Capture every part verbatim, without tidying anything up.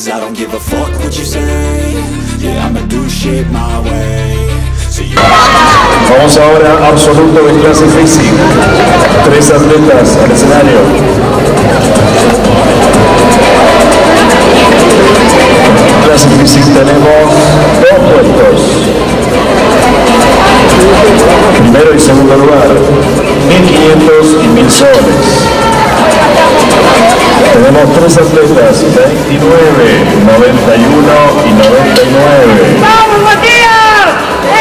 I don't give a fuck what you say. Yeah, I'ma do shit my way. So you... Vamos ahora a absoluto de clase física. Tres atletas al escenario. En clase física tenemos dos puestos. Primero y segundo lugar, mil quinientos y mil soles. Tenemos tres atletas, veintinueve, noventa y uno y noventa y nueve. ¡Vamos, Matías!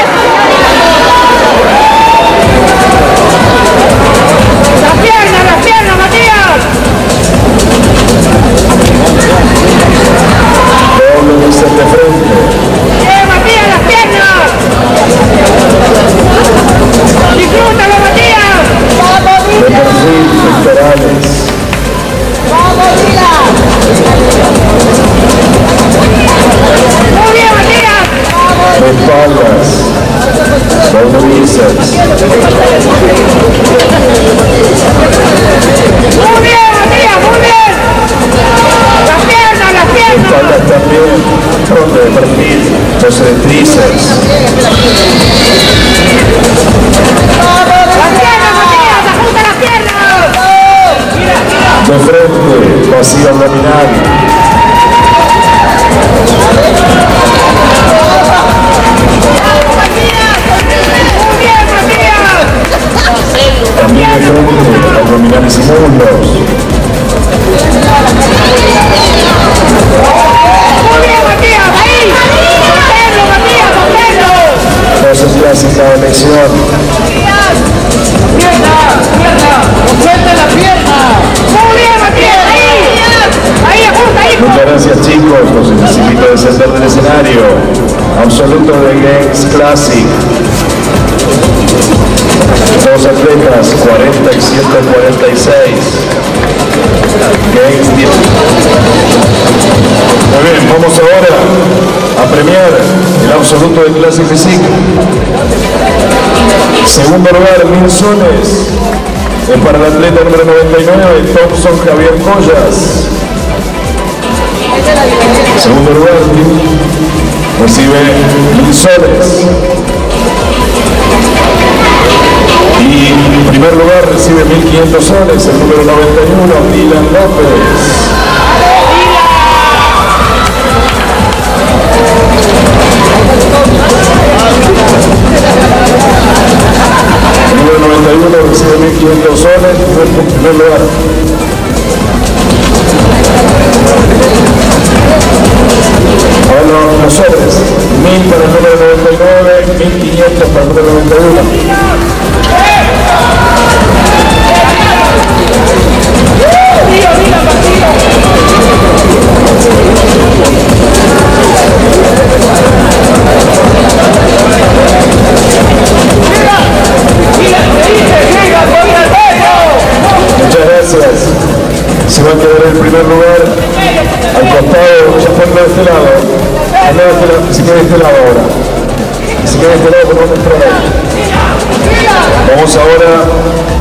¡Las piernas, las piernas, Matías! Doble dice de frente. ¡Eh, Matías, las piernas! ¡Disfrútalo, Matías! De perfil, pectorales. ¡Muy bien, Matías! De espaldas. Doble bíceps. ¡Muy bien, Matías! ¡Muy bien! ¡Las piernas, las De piernas! espaldas también. Doble de perfil. doce de tríceps. ¡Las piernas, Matías! ¡Ajusta las piernas! De frente, vacío abdominal. También de frente, abdominales y muslos. ¡Muy bien, Matías! ¡Ahí! ¡Sosténlo, Matías! ¡Sosténlo! Poses clásicas de flexión. ¡Pierna! ¡Pierna! ¡Suelta la pierna! ¡Muy bien, Matías! ¡Ahí! ¡Ahí, ajusta, ahí! Muchas gracias, chicos. Los invito a descender del escenario. Absoluto de Games Classic. Dos atletas, cuarenta y ciento cuarenta y seis. Games diez. Muy bien, vamos ahora a premiar el absoluto de clase física. Segundo lugar, mil soles. Es para el atleta número noventa y nueve, Thompson Javier Collas. Segundo lugar, recibe mil soles. Y en primer lugar recibe mil quinientos soles, el número noventa y uno, Dylan López. El número noventa y uno recibe mil quinientos soles, fue en primer lugar. Ahora los sobres, mil para el número noventa y nueve, mil quinientos para el número noventa y uno. Muchas gracias. Se va a quedar en el primer lugar al costado, ya ponlo de este lado. Ponlo de este lado, si queda de este lado ahora. Si queda de este lado, ponlo de este lado. Vamos ahora